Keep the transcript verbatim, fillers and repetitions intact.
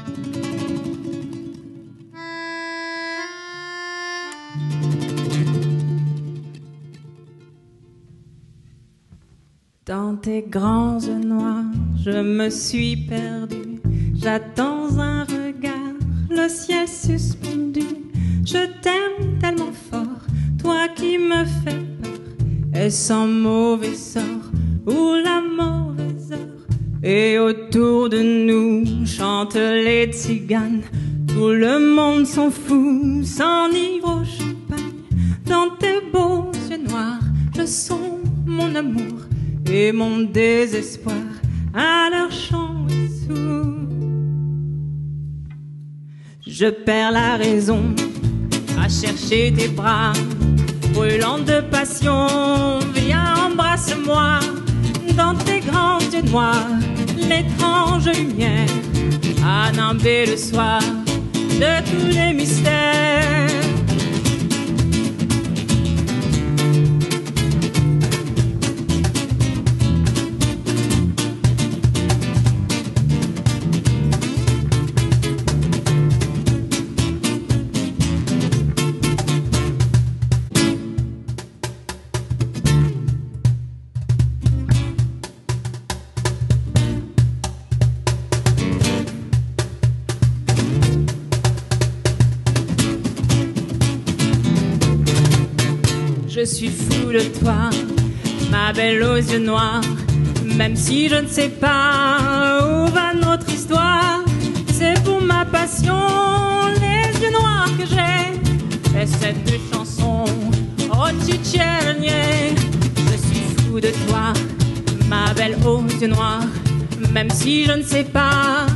Dans tes grands yeux noirs, je me suis perdue. J'attends un regard, le ciel suspendu. Je t'aime tellement fort, toi qui me fais peur. Est-ce un mauvais sort ou la mauvaise heure? Et autour de nous chantent les tziganes. Tout le monde s'en fout, s'enivre au champagne. Dans tes beaux yeux noirs, je sens mon amour et mon désespoir à leur chant et sourd. Je perds la raison à chercher tes bras, brûlant de passion, viens embrasse-moi. Dans tes grands yeux noirs, l'étrange lumière a nimbé le soir de tous les mystères. Je suis fou de toi, ma belle aux yeux noirs. Même si je ne sais pas où va notre histoire, c'est pour ma passion, les yeux noirs que j'ai. Et cette chanson, oh tchétchénier. Je suis fou de toi, ma belle aux yeux noirs. Même si je ne sais pas